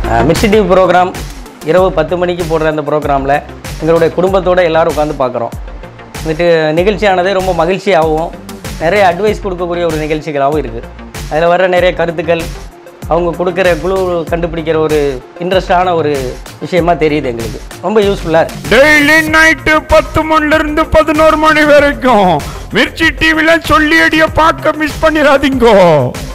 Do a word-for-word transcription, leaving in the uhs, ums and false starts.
Mirchi TV program இரவு பத்து மணிக்கு போடுற அந்த ப்ரோக்ராமில் எங்களுடைய குடும்பத்தோடு எல்லோரும் உட்காந்து பார்க்குறோம். வந்துட்டு நிகழ்ச்சியானது ரொம்ப மகிழ்ச்சியாகவும் நிறைய அட்வைஸ் கொடுக்கக்கூடிய ஒரு நிகழ்ச்சிகளாகவும் இருக்குது. அதில் வர நிறைய கருத்துக்கள் அவங்க கொடுக்குற குழு கண்டுபிடிக்கிற ஒரு இன்ட்ரெஸ்டான ஒரு விஷயமா தெரியுது. எங்களுக்கு ரொம்ப யூஸ்ஃபுல்லாக இருக்குது. டெய்லி நைட்டு பத்து மணிலேருந்து பதினோரு மணி வரைக்கும் மிர்ச்சி டிவியில் சொல்லி அடிய பார்க்க மிஸ் பண்ணிடாதீங்கோ.